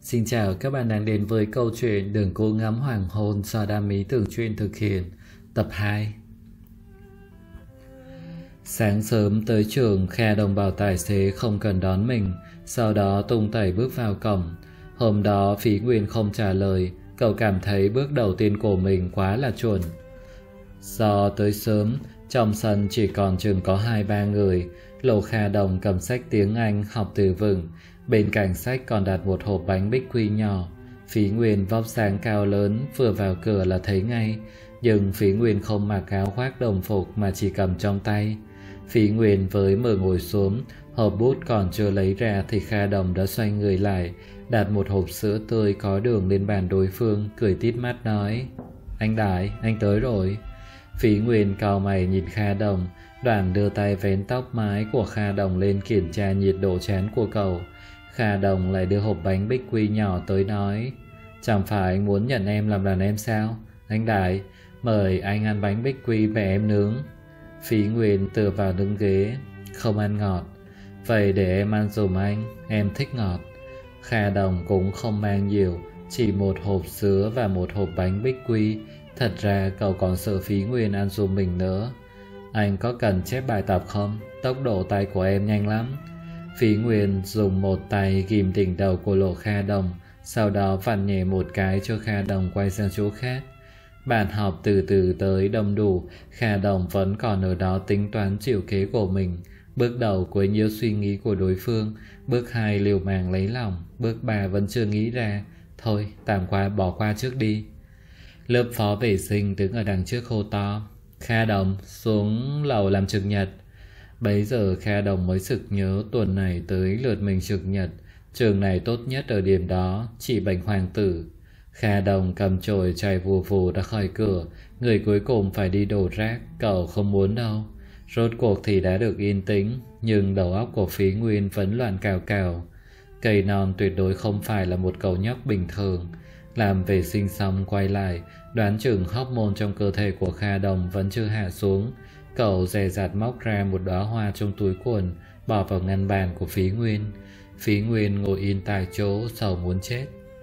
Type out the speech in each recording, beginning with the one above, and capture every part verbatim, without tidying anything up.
Xin chào các bạn đang đến với câu chuyện Đường Cô Ngắm Hoàng Hôn do Đam Mỹ Tường Truyện thực hiện, tập hai. Sáng sớm tới trường, Kha Đồng bảo tài xế không cần đón mình, sau đó tung tẩy bước vào cổng. Hôm đó Phí Nguyên không trả lời, cậu cảm thấy bước đầu tiên của mình quá là chuẩn. Do tới sớm, trong sân chỉ còn chừng có hai ba người. Lô Kha Đồng cầm sách tiếng Anh học từ vựng, bên cạnh sách còn đặt một hộp bánh bích quy nhỏ. Phí Nguyên vóc dáng cao lớn, vừa vào cửa là thấy ngay, nhưng Phí Nguyên không mặc áo khoác đồng phục mà chỉ cầm trong tay. Phí Nguyên với mở ngồi xuống, hộp bút còn chưa lấy ra thì Kha Đồng đã xoay người lại, đặt một hộp sữa tươi có đường lên bàn đối phương, cười tít mắt nói: "Anh Đại, anh tới rồi." Phí Nguyên cau mày nhìn Kha Đồng, đoạn đưa tay vén tóc mái của Kha Đồng lên kiểm tra nhiệt độ trán của cậu. Kha Đồng lại đưa hộp bánh bích quy nhỏ tới nói: "Chẳng phải anh muốn nhận em làm đàn em sao? Anh Đại, mời anh ăn bánh bích quy về em nướng." Phí Nguyên tựa vào lưng ghế: "Không ăn ngọt." "Vậy để em ăn dùm anh, em thích ngọt." Kha Đồng cũng không mang nhiều, chỉ một hộp sữa và một hộp bánh bích quy. Thật ra cậu còn sợ Phí Nguyên ăn dùm mình nữa. "Anh có cần chép bài tập không? Tốc độ tay của em nhanh lắm." Phí Nguyên dùng một tay ghim đỉnh đầu của Lộ Kha Đồng, sau đó vặn nhẹ một cái cho Kha Đồng quay sang chỗ khác. Bàn họp từ từ tới đông đủ, Kha Đồng vẫn còn ở đó tính toán chịu kế của mình. Bước đầu quấy nhiễu suy nghĩ của đối phương, bước hai liều mạng lấy lòng, bước ba vẫn chưa nghĩ ra. Thôi tạm qua bỏ qua trước đi. Lớp phó vệ sinh đứng ở đằng trước hô to: "Kha Đồng, xuống lầu làm trực nhật." Bấy giờ Kha Đồng mới sực nhớ tuần này tới lượt mình trực nhật. Trường này tốt nhất ở điểm đó, chỉ bệnh hoàng tử. Kha Đồng cầm chổi chạy vù vù ra khỏi cửa. Người cuối cùng phải đi đổ rác, cậu không muốn đâu. Rốt cuộc thì đã được yên tĩnh, nhưng đầu óc của Phí Nguyên vẫn loạn cào cào. Cây non tuyệt đối không phải là một cậu nhóc bình thường. Làm vệ sinh xong quay lại, đoán chừng hormone trong cơ thể của Kha Đồng vẫn chưa hạ xuống. Cậu dè dặt móc ra một đóa hoa trong túi quần, bỏ vào ngăn bàn của Phí Nguyên. Phí Nguyên ngồi yên tại chỗ, sầu muốn chết.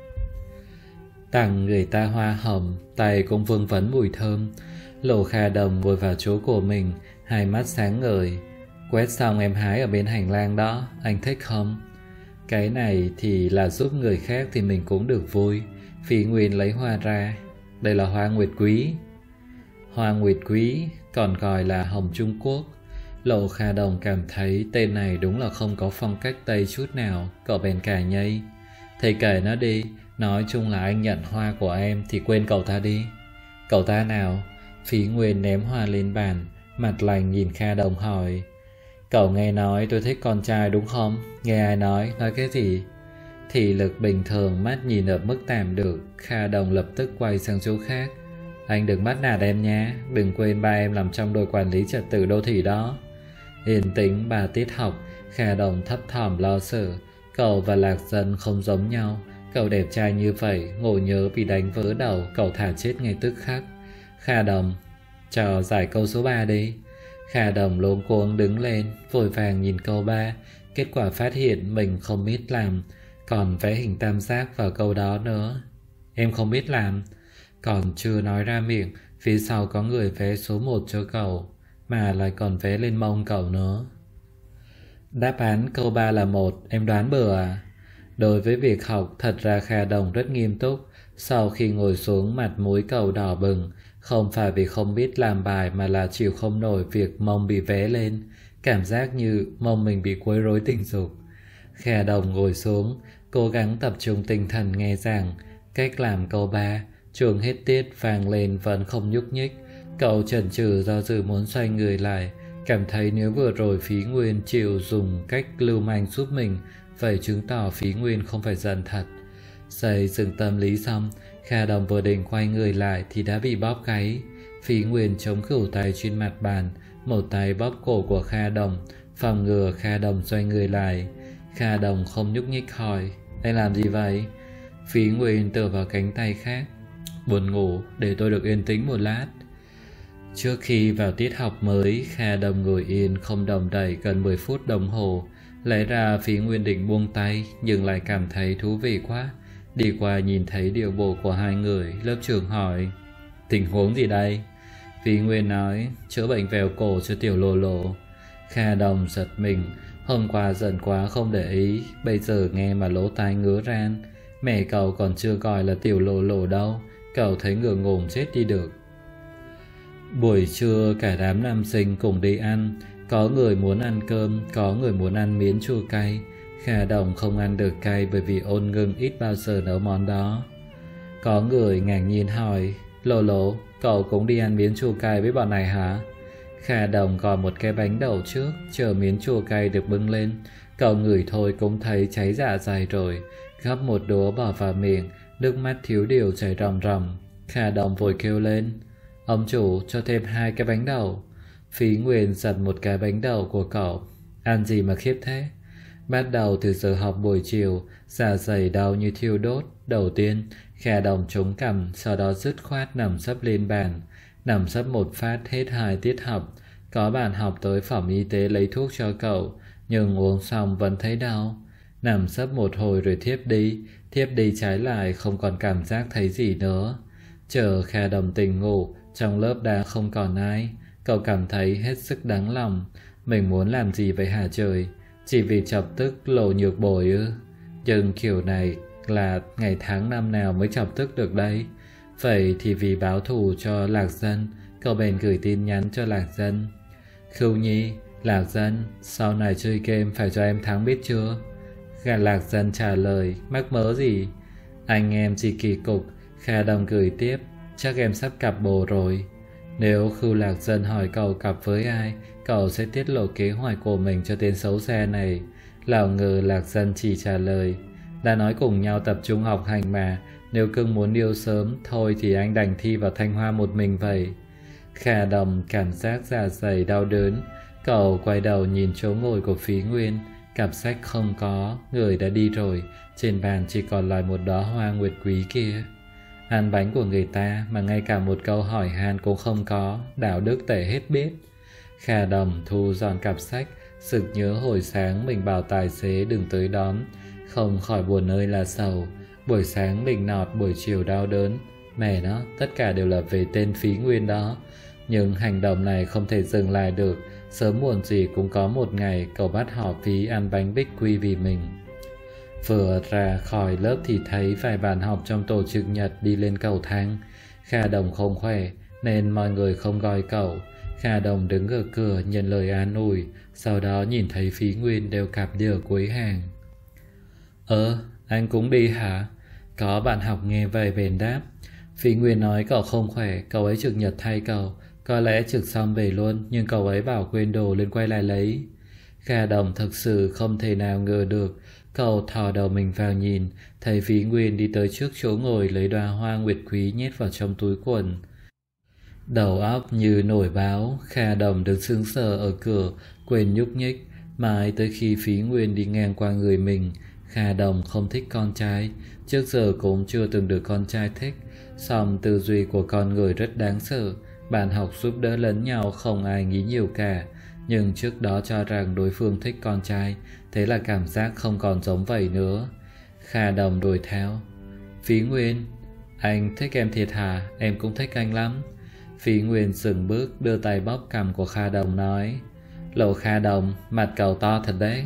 Tặng người ta hoa hồng, tay cũng vương vấn mùi thơm. Lộ Kha Đồng ngồi vào chỗ của mình, hai mắt sáng ngời. "Quét xong em hái ở bên hành lang đó, anh thích không?" Cái này thì là giúp người khác thì mình cũng được vui. Phí Nguyên lấy hoa ra. "Đây là hoa nguyệt quý." Hoa nguyệt quý, còn gọi là hồng Trung Quốc. Lộ Kha Đồng cảm thấy tên này đúng là không có phong cách Tây chút nào. Cậu bèn cài nhây: "Thầy kể nó đi, nói chung là anh nhận hoa của em thì quên cậu ta đi." "Cậu ta nào?" Phí Nguyên ném hoa lên bàn, mặt lành nhìn Kha Đồng hỏi: "Cậu nghe nói tôi thích con trai đúng không?" "Nghe ai nói? Nói cái gì?" Thị lực bình thường, mắt nhìn ở mức tạm được. Kha Đồng lập tức quay sang chỗ khác: "Anh đừng bắt nạt em nha, đừng quên ba em làm trong đội quản lý trật tự đô thị đó." Yên tĩnh ba tiết học, Kha Đồng thấp thỏm lo sợ. Cậu và Lạc Dân không giống nhau. Cậu đẹp trai như vậy, ngộ nhớ bị đánh vỡ đầu, cậu thả chết ngay tức khắc. "Kha Đồng, cho giải câu số ba đi." Kha Đồng luống cuống đứng lên, vội vàng nhìn câu ba. Kết quả phát hiện mình không biết làm, còn vẽ hình tam giác vào câu đó nữa. "Em không biết làm." Còn chưa nói ra miệng, phía sau có người vẽ số một cho cậu, mà lại còn vẽ lên mông cậu nữa. "Đáp án câu ba là một, em đoán bừa à?" Đối với việc học, thật ra Kha Đồng rất nghiêm túc. Sau khi ngồi xuống, mặt mũi cậu đỏ bừng, không phải vì không biết làm bài mà là chịu không nổi việc mông bị vẽ lên, cảm giác như mông mình bị quấy rối tình dục. Kha Đồng ngồi xuống, cố gắng tập trung tinh thần nghe giảng. Cách làm câu ba, chuông hết tiết vang lên vẫn không nhúc nhích. Cậu chần chừ do dự muốn xoay người lại, cảm thấy nếu vừa rồi Phí Nguyên chịu dùng cách lưu manh giúp mình, vậy chứng tỏ Phí Nguyên không phải giận thật. Xây dựng tâm lý xong, Kha Đồng vừa định quay người lại thì đã bị bóp gáy. Phí Nguyên chống khửu tay trên mặt bàn, một tay bóp cổ của Kha Đồng, phòng ngừa Kha Đồng xoay người lại. Kha Đồng không nhúc nhích hỏi: "Anh làm gì vậy?" Phí Nguyên tựa vào cánh tay khác: "Buồn ngủ, để tôi được yên tĩnh một lát." Trước khi vào tiết học mới, Kha Đồng ngồi yên không động đậy gần mười phút đồng hồ. Lẽ ra Phí Nguyên định buông tay, nhưng lại cảm thấy thú vị quá. Đi qua nhìn thấy điệu bộ của hai người, lớp trưởng hỏi: tình huống gì đây? Phí Nguyên nói: chữa bệnh vèo cổ cho tiểu Lô Lô. Kha Đồng giật mình, hôm qua giận quá không để ý, bây giờ nghe mà lỗ tai ngứa ran. Mẹ cậu còn chưa gọi là tiểu Lô Lô đâu, cậu thấy ngượng ngùng chết đi được. Buổi trưa cả đám nam sinh cùng đi ăn, có người muốn ăn cơm, có người muốn ăn miến chua cay. Kha Đồng không ăn được cay bởi vì Ôn Ngưng ít bao giờ nấu món đó. Có người ngạc nhiên hỏi: Lô Lô, cậu cũng đi ăn miến chua cay với bọn này hả? Kha Đồng gọi một cái bánh đậu trước, chờ miến chua cay được bưng lên. Cậu ngửi thôi cũng thấy cháy dạ dày rồi, gắp một đũa bỏ vào miệng, nước mắt thiếu điều chảy ròng ròng. Kha Đồng vội kêu lên: ông chủ cho thêm hai cái bánh đậu. Phí Nguyên giật một cái bánh đậu của cậu: ăn gì mà khiếp thế? Bắt đầu từ giờ học buổi chiều, dạ dày đau như thiêu đốt. Đầu tiên, Kha Đồng chống cằm, sau đó dứt khoát nằm sấp lên bàn. Nằm sấp một phát hết hai tiết học. Có bạn học tới phòng y tế lấy thuốc cho cậu, nhưng uống xong vẫn thấy đau. Nằm sấp một hồi rồi thiếp đi, thiếp đi trái lại không còn cảm giác thấy gì nữa. Chờ Kha Đồng tỉnh ngủ, trong lớp đã không còn ai. Cậu cảm thấy hết sức đáng lòng. Mình muốn làm gì vậy hả trời? Chỉ vì chọc tức Lô Nhược Bồi ư? Nhưng kiểu này là ngày tháng năm nào mới chọc tức được đây? Vậy thì vì báo thù cho Lạc Dân, cậu bèn gửi tin nhắn cho Lạc Dân: Khưu Nhi, Lạc Dân, sau này chơi game phải cho em thắng biết chưa? Gà Lạc Dân trả lời: mắc mớ gì? Anh em chỉ kỳ cục. Kha Đồng gửi tiếp: chắc em sắp cặp bồ rồi. Nếu Khưu Lạc Dân hỏi cậu cặp với ai, cậu sẽ tiết lộ kế hoạch của mình cho tên xấu xa này. Lão ngờ Lạc Dân chỉ trả lời: đã nói cùng nhau tập trung học hành mà, nếu cưng muốn yêu sớm, thôi thì anh đành thi vào Thanh Hoa một mình vậy. Kha Đồng cảm giác dạ dày đau đớn. Cậu quay đầu nhìn chỗ ngồi của Phí Nguyên. Cặp sách không có, người đã đi rồi. Trên bàn chỉ còn lại một đóa hoa nguyệt quý kia. Ăn bánh của người ta mà ngay cả một câu hỏi han cũng không có, đạo đức tệ hết biết. Kha Đồng thu dọn cặp sách, sực nhớ hồi sáng mình bảo tài xế đừng tới đón, không khỏi buồn ơi là sầu. Buổi sáng mình nọt, buổi chiều đau đớn. Mẹ nó, tất cả đều là về tên Phí Nguyên đó. Nhưng hành động này không thể dừng lại được. Sớm muộn gì cũng có một ngày cậu bắt họ Phí ăn bánh bích quy vì mình. Vừa ra khỏi lớp thì thấy vài bạn học trong tổ trực nhật đi lên cầu thang. Kha Đồng không khỏe nên mọi người không gọi cậu. Kha Đồng đứng ở cửa nhận lời an ủi, sau đó nhìn thấy Phí Nguyên đều cặp đi ở cuối hàng. Ơ, anh cũng đi hả? Có bạn học nghe vậy bèn đáp. Phí Nguyên nói cậu không khỏe, cậu ấy trực nhật thay cậu. Có lẽ trực xong về luôn, nhưng cậu ấy bảo quên đồ lên quay lại lấy. Kha Đồng thực sự không thể nào ngờ được. Cậu thò đầu mình vào nhìn, thấy Phí Nguyên đi tới trước chỗ ngồi lấy đóa hoa nguyệt quý nhét vào trong túi quần. Đầu óc như nổi báo, Kha Đồng đứng sững sờ ở cửa, quên nhúc nhích. Mãi tới khi Phí Nguyên đi ngang qua người mình. Kha Đồng không thích con trai, trước giờ cũng chưa từng được con trai thích. Song tư duy của con người rất đáng sợ. Bạn học giúp đỡ lẫn nhau không ai nghĩ nhiều cả. Nhưng trước đó cho rằng đối phương thích con trai, thế là cảm giác không còn giống vậy nữa. Kha Đồng đuổi theo. Phí Nguyên, anh thích em thiệt hả? Em cũng thích anh lắm. Phí Nguyên dừng bước, đưa tay bóp cằm của Kha Đồng nói: Lộ Kha Đồng, mặt cậu to thật đấy.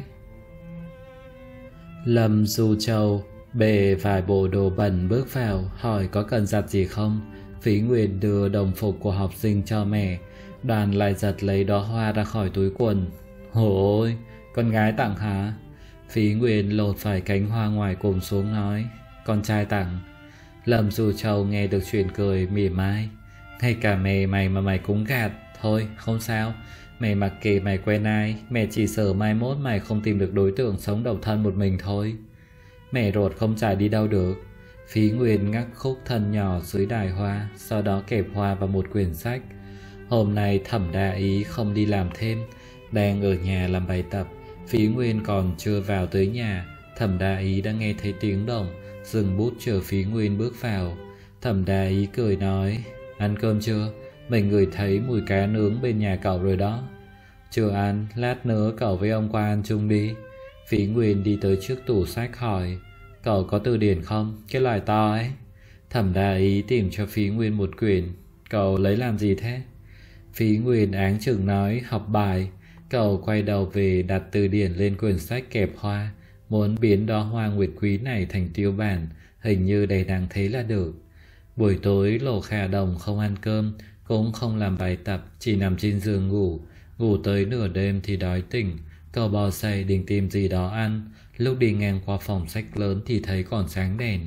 Lâm Du Châu bề vài bộ đồ bẩn bước vào, hỏi có cần giặt gì không. Phí Nguyên đưa đồng phục của học sinh cho mẹ. Đoàn lại giật lấy đóa hoa ra khỏi túi quần. Hổ ôi, con gái tặng hả? Phí Nguyên lột vài cánh hoa ngoài cùng xuống nói: con trai tặng. Lâm Du Châu nghe được chuyện cười mỉa mai: ngay cả mẹ mày mà mày cũng gạt. Thôi không sao, mẹ mặc kệ mày quen ai, mẹ chỉ sợ mai mốt mày không tìm được đối tượng sống độc thân một mình thôi. Mẹ ruột không trải đi đâu được. Phí Nguyên ngắt khúc thân nhỏ dưới đài hoa, sau đó kẹp hoa vào một quyển sách. Hôm nay Thẩm Đa Ý không đi làm thêm, đang ở nhà làm bài tập. Phí Nguyên còn chưa vào tới nhà, Thẩm Đa Ý đã nghe thấy tiếng động, dừng bút chờ Phí Nguyên bước vào. Thẩm Đa Ý cười nói: ăn cơm chưa? Mình ngửi thấy mùi cá nướng bên nhà cậu rồi đó. Chưa ăn, lát nữa cậu với ông qua ăn chung đi. Phí Nguyên đi tới trước tủ sách hỏi: Cậu có từ điển không? Cái loại to ấy. Thẩm Đa Ý tìm cho Phí Nguyên một quyển. Cậu lấy làm gì thế? Phí Nguyên áng chừng nói học bài. Cậu quay đầu về đặt từ điển lên quyển sách kẹp hoa, muốn biến đóa hoa nguyệt quý này thành tiêu bản, hình như đầy đáng thế là được. Buổi tối Lô Khả Đồng không ăn cơm, cũng không làm bài tập, chỉ nằm trên giường ngủ. Ngủ tới nửa đêm thì đói tỉnh. Cậu bò dậy định tìm gì đó ăn. Lúc đi ngang qua phòng sách lớn thì thấy còn sáng đèn.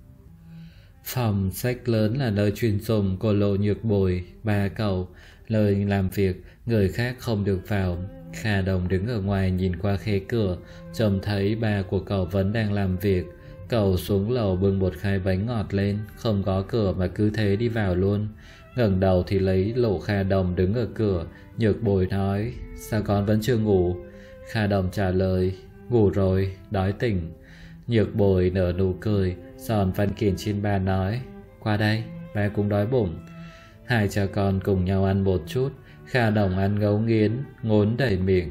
Phòng sách lớn là nơi chuyên dùng của Lộ Nhược Bồi, ba cậu. Lời làm việc, người khác không được vào. Khả Đồng đứng ở ngoài nhìn qua khe cửa, trông thấy ba của cậu vẫn đang làm việc. Cậu xuống lầu bưng một khay bánh ngọt lên, không có cửa mà cứ thế đi vào luôn. Ngẩng đầu thì lấy Lộ Khả Đồng đứng ở cửa. Nhược Bồi nói, sao con vẫn chưa ngủ? Khả Đồng trả lời, ngủ rồi, đói tỉnh. Nhược Bồi nở nụ cười, giòn văn kiện trên bàn nói, qua đây, ba cũng đói bụng. Hai cha con cùng nhau ăn một chút. Khả Đồng ăn ngấu nghiến, ngốn đầy miệng.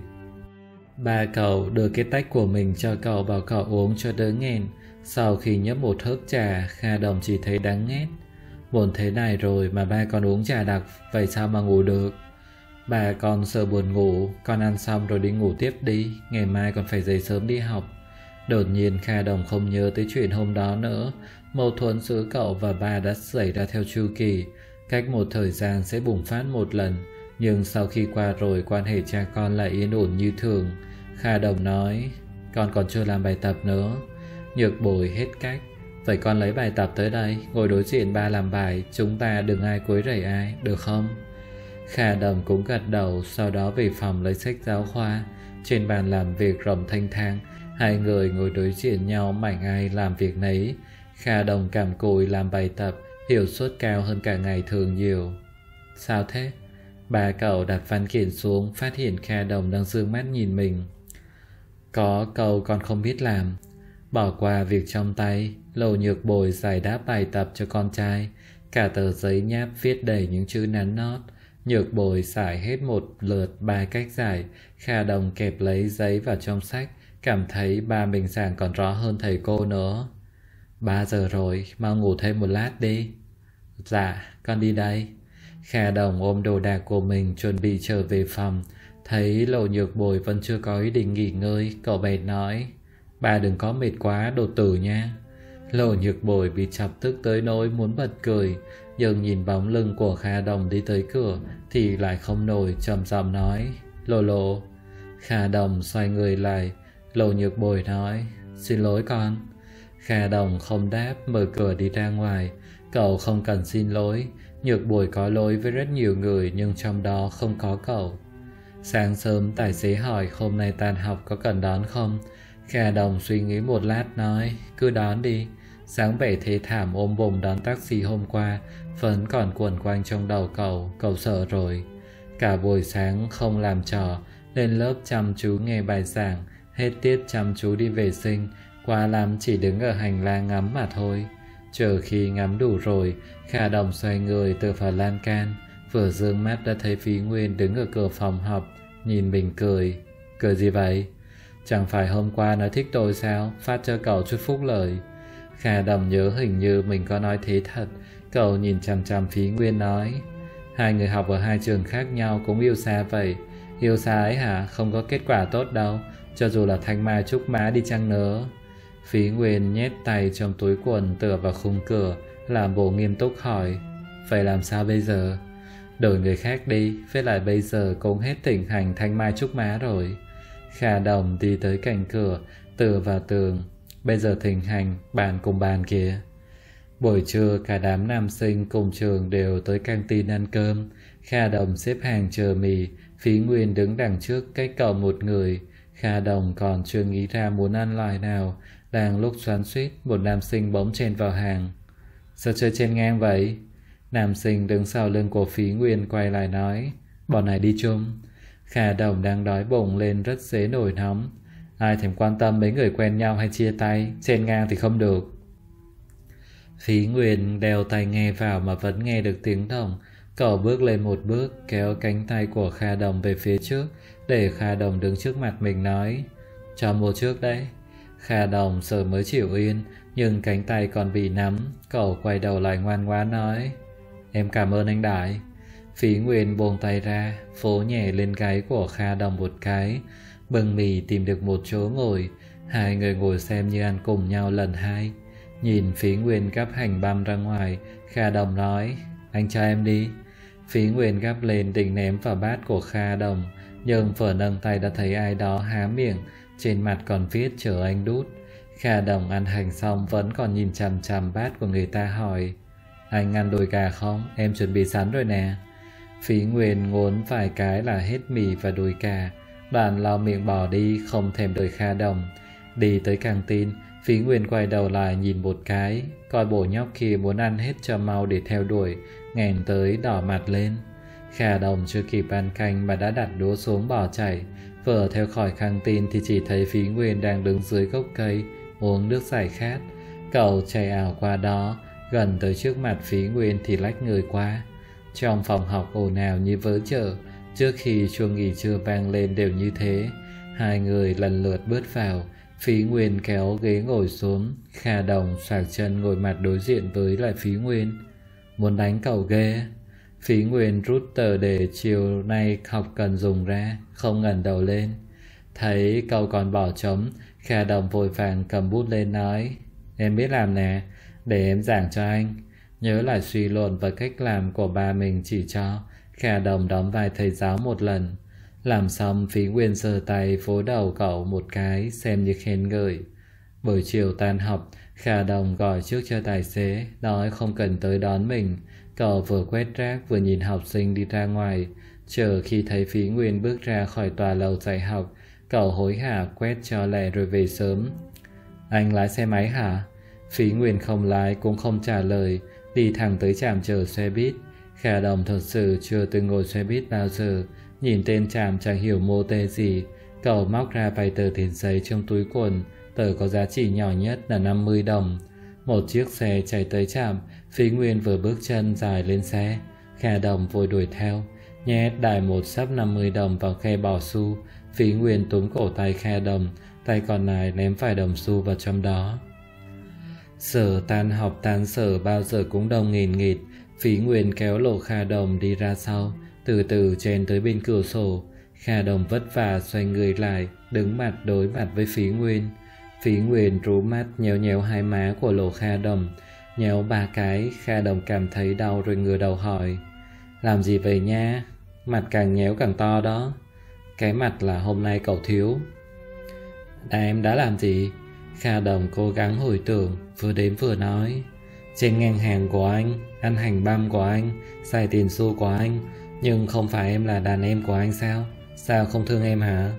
Ba cậu đưa cái tách của mình cho cậu bảo cậu uống cho đỡ nghẹn. Sau khi nhấp một hớp trà, Khả Đồng chỉ thấy đắng nghét. Buồn thế này rồi mà ba còn uống trà đặc, vậy sao mà ngủ được? Bà con sợ buồn ngủ, con ăn xong rồi đi ngủ tiếp đi, ngày mai còn phải dậy sớm đi học. Đột nhiên Khả Đồng không nhớ tới chuyện hôm đó nữa. Mâu thuẫn giữa cậu và ba đã xảy ra theo chu kỳ, cách một thời gian sẽ bùng phát một lần. Nhưng sau khi qua rồi, quan hệ cha con lại yên ổn như thường. Khả Đồng nói, con còn chưa làm bài tập nữa. Nhược Bồi hết cách, vậy con lấy bài tập tới đây, ngồi đối diện ba làm bài, chúng ta đừng ai quấy rầy ai, được không? Khả Đồng cũng gật đầu, sau đó về phòng lấy sách giáo khoa. Trên bàn làm việc rộng thanh thang, hai người ngồi đối diện nhau, mảnh ai làm việc nấy. Khả Đồng cằm cụi làm bài tập, hiệu suất cao hơn cả ngày thường nhiều. Sao thế? Bà cậu đặt văn kiện xuống, phát hiện Khả Đồng đang dương mắt nhìn mình. Có câu con không biết làm. Bỏ qua việc trong tay, Lộ Nhược Bồi giải đáp bài tập cho con trai. Cả tờ giấy nháp viết đầy những chữ nắn nót. Nhược Bồi giải hết một lượt ba cách giải. Khả Đồng kẹp lấy giấy vào trong sách, cảm thấy ba mình giảng còn rõ hơn thầy cô nữa. Ba giờ rồi, mau ngủ thêm một lát đi. Dạ, con đi đây. Khả Đồng ôm đồ đạc của mình chuẩn bị trở về phòng. Thấy Lộ Nhược Bồi vẫn chưa có ý định nghỉ ngơi, cậu bèn nói, ba đừng có mệt quá đột tử nha. Lộ Nhược Bồi bị chọc tức tới nỗi muốn bật cười, nhưng nhìn bóng lưng của Khả Đồng đi tới cửa thì lại không nổi, trầm giọng nói, Lộ Lộ. Khả Đồng xoay người lại. Lộ Nhược Bồi nói, xin lỗi con. Khả Đồng không đáp, mở cửa đi ra ngoài. Cậu không cần xin lỗi. Nhược Bồi có lỗi với rất nhiều người, nhưng trong đó không có cậu. Sáng sớm tài xế hỏi hôm nay tan học có cần đón không. Khả Đồng suy nghĩ một lát nói, cứ đón đi. Sáng vẻ thế thảm ôm bụng đón taxi hôm qua vẫn còn quẩn quanh trong đầu cậu. Cậu sợ rồi. Cả buổi sáng không làm trò, lên lớp chăm chú nghe bài giảng, hết tiết chăm chú đi vệ sinh, quá lắm chỉ đứng ở hành lang ngắm mà thôi. Chờ khi ngắm đủ rồi, Khả Đồng xoay người tựa vào lan can, vừa dương mắt đã thấy Phí Nguyên đứng ở cửa phòng học, nhìn mình cười. Cười gì vậy? Chẳng phải hôm qua nói thích tôi sao, phát cho cậu chút phúc lợi. Khả Đồng nhớ hình như mình có nói thế thật. Cậu nhìn chằm chằm Phí Nguyên nói, hai người học ở hai trường khác nhau cũng yêu xa vậy. Yêu xa ấy hả? Không có kết quả tốt đâu, cho dù là thanh mai trúc mã đi chăng nữa. Phí Nguyên nhét tay trong túi quần tựa vào khung cửa, làm bộ nghiêm túc hỏi, vậy làm sao bây giờ? Đổi người khác đi, với lại bây giờ cũng hết thịnh hành thanh mai trúc mã rồi. Khả Đồng đi tới cạnh cửa, tựa vào tường, bây giờ thịnh hành bàn cùng bàn kìa. Buổi trưa cả đám nam sinh cùng trường đều tới căng tin ăn cơm. Khả Đồng xếp hàng chờ mì, Phí Nguyên đứng đằng trước cách cậu một người. Khả Đồng còn chưa nghĩ ra muốn ăn loại nào. Đang lúc xoắn xuýt, một nam sinh bỗng chen vào hàng. Sao chơi chen ngang vậy? Nam sinh đứng sau lưng của Phí Nguyên quay lại nói, bọn này đi chung. Khả Đồng đang đói bụng lên rất dễ nổi nóng. Ai thèm quan tâm mấy người quen nhau hay chia tay, chen ngang thì không được. Phí Nguyên đeo tai nghe vào mà vẫn nghe được tiếng động. Cậu bước lên một bước, kéo cánh tay của Khả Đồng về phía trước, để Khả Đồng đứng trước mặt mình nói, cho mua trước đấy. Kha Đồng giờ mới chịu yên, nhưng cánh tay còn bị nắm. Cậu quay đầu lại ngoan ngoãn nói: Em cảm ơn anh Đại. Phí Nguyên buông tay ra, vỗ nhẹ lên gáy của Kha Đồng một cái, bưng mì tìm được một chỗ ngồi. Hai người ngồi xem như ăn cùng nhau lần hai. Nhìn Phí Nguyên gắp hành băm ra ngoài, Kha Đồng nói: Anh cho em đi. Phí Nguyên gắp lên định ném vào bát của Kha Đồng, nhưng vừa nâng tay đã thấy ai đó há miệng, trên mặt còn viết chờ anh đút. Kha Đồng ăn hành xong vẫn còn nhìn chằm chằm bát của người ta hỏi: Anh ăn đùi gà không? Em chuẩn bị sẵn rồi nè. Phí Nguyên ngốn vài cái là hết mì và đùi gà, bạn lau miệng bỏ đi, không thèm đợi Kha Đồng. Đi tới căng tin, Phí Nguyên quay đầu lại nhìn một cái, coi bộ nhóc kia muốn ăn hết cho mau để theo đuổi, nghẹn tới đỏ mặt lên. Kha Đồng chưa kịp ăn canh mà đã đặt đũa xuống bỏ chạy. Vừa theo khỏi căng tin thì chỉ thấy Phí Nguyên đang đứng dưới gốc cây uống nước giải khát. Cậu chạy ảo qua đó, gần tới trước mặt Phí Nguyên thì lách người qua. Trong phòng học ồn ào như vớ chợ, trước khi chuông nghỉ trưa vang lên đều như thế. Hai người lần lượt bước vào. Phí Nguyên kéo ghế ngồi xuống. Kha Đồng xoạc chân ngồi mặt đối diện với lại Phí Nguyên. Muốn đánh cậu ghê. Phí Nguyên rút tờ để chiều nay học cần dùng ra, không ngẩng đầu lên. Thấy cậu còn bỏ trống, Kha Đồng vội vàng cầm bút lên nói: Em biết làm nè, để em giảng cho anh. Nhớ lại suy luận và cách làm của ba mình chỉ cho. Kha Đồng đóng vai thầy giáo một lần. Làm xong, Phí Nguyên giơ tay vỗ đầu cậu một cái xem như khen ngợi. Buổi chiều tan học, Kha Đồng gọi trước cho tài xế, nói không cần tới đón mình. Cậu vừa quét rác vừa nhìn học sinh đi ra ngoài. Chờ khi thấy Phí Nguyên bước ra khỏi tòa lầu dạy học, cậu hối hả quét cho lẹ rồi về sớm. Anh lái xe máy hả? Phí Nguyên không lái cũng không trả lời, đi thẳng tới trạm chờ xe buýt. Kha Đồng thật sự chưa từng ngồi xe buýt bao giờ, nhìn tên trạm chẳng hiểu mô tê gì. Cậu móc ra vài tờ tiền giấy trong túi quần, tờ có giá trị nhỏ nhất là năm mươi đồng. Một chiếc xe chạy tới trạm, Phí Nguyên vừa bước chân dài lên xe. Kha Đồng vội đuổi theo, nhét đại một sắp năm mươi đồng vào khe bỏ xu. Phí Nguyên túm cổ tay Kha Đồng, tay còn lại ném vài đồng xu vào trong đó. Giờ tan học tan sở bao giờ cũng đông nghìn nghịt. Phí Nguyên kéo Lộ Kha Đồng đi ra sau, từ từ chen tới bên cửa sổ. Kha Đồng vất vả xoay người lại, đứng mặt đối mặt với Phí Nguyên. Phí Nguyên rú mắt nhéo nhéo hai má của Lộ Kha Đồng. Nhéo ba cái, Kha Đồng cảm thấy đau rồi ngửa đầu hỏi: Làm gì vậy nha? Mặt càng nhéo càng to đó. Cái mặt là hôm nay cậu thiếu. À, em đã làm gì? Kha Đồng cố gắng hồi tưởng, vừa đếm vừa nói: Trên ngang hàng của anh, ăn hành băm của anh, xài tiền xu của anh. Nhưng không phải em là đàn em của anh sao? Sao không thương em hả?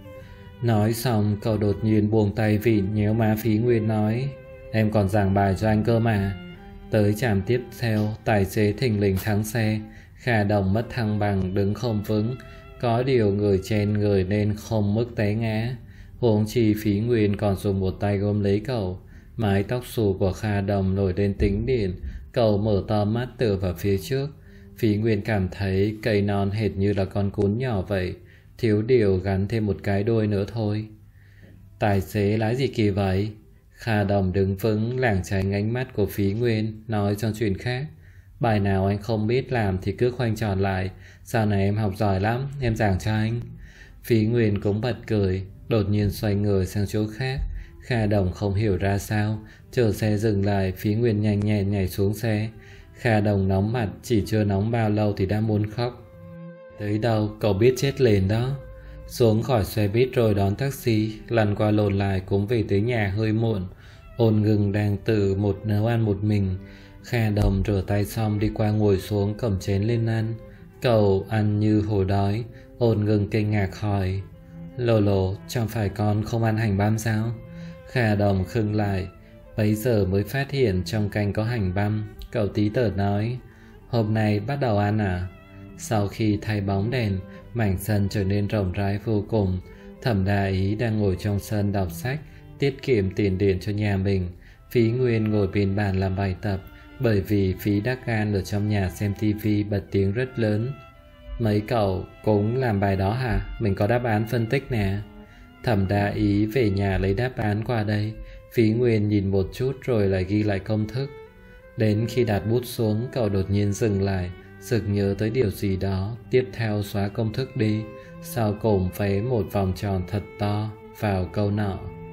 Nói xong cậu đột nhiên buông tay vịn nhéo má Phí Nguyên nói: Em còn giảng bài cho anh cơ mà. Tới trạm tiếp theo, tài xế thình lình thắng xe. Kha Đồng mất thăng bằng đứng không vững, có điều người chen người nên không mức té ngã. Huống chi Phí Nguyên còn dùng một tay ôm lấy cậu. Mái tóc xù của Kha Đồng nổi lên tính điện. Cậu mở to mắt tựa vào phía trước. Phí Nguyên cảm thấy cây non hệt như là con cún nhỏ vậy, thiếu điều gắn thêm một cái đuôi nữa thôi. Tài xế lái gì kỳ vậy? Kha Đồng đứng vững lảng tránh ánh mắt của Phí Nguyên, nói trong chuyện khác: Bài nào anh không biết làm thì cứ khoanh tròn lại. Sau này em học giỏi lắm, em giảng cho anh. Phí Nguyên cũng bật cười, đột nhiên xoay người sang chỗ khác. Kha Đồng không hiểu ra sao, chờ xe dừng lại, Phí Nguyên nhanh nhẹn nhảy xuống xe. Kha Đồng nóng mặt, chỉ chưa nóng bao lâu thì đã muốn khóc. Tới đâu cậu biết chết liền đó. Xuống khỏi xe buýt rồi đón taxi, lần qua lộn lại cũng về tới nhà hơi muộn. Ôn Ngừng đang tự một nấu ăn một mình. Kha Đồng rửa tay xong đi qua ngồi xuống cầm chén lên ăn. Cậu ăn như hổ đói. Ôn Ngừng kinh ngạc hỏi: Lồ lồ, chẳng phải con không ăn hành băm sao? Kha Đồng khựng lại, bấy giờ mới phát hiện trong canh có hành băm. Cậu tí tở nói: Hôm nay bắt đầu ăn à? Sau khi thay bóng đèn, mảnh sân trở nên rộng rãi vô cùng. Thẩm Đa Ý đang ngồi trong sân đọc sách, tiết kiệm tiền điện cho nhà mình. Phí Nguyên ngồi bên bàn làm bài tập, bởi vì Phí Đắc Gan ở trong nhà xem tivi bật tiếng rất lớn. Mấy cậu cũng làm bài đó hả? Mình có đáp án phân tích nè. Thẩm đa ý về nhà lấy đáp án qua đây. Phí Nguyên nhìn một chút rồi lại ghi lại công thức. Đến khi đặt bút xuống, cậu đột nhiên dừng lại, sực nhớ tới điều gì đó. Tiếp theo xóa công thức đi, sau cùng vẽ một vòng tròn thật to vào câu nọ.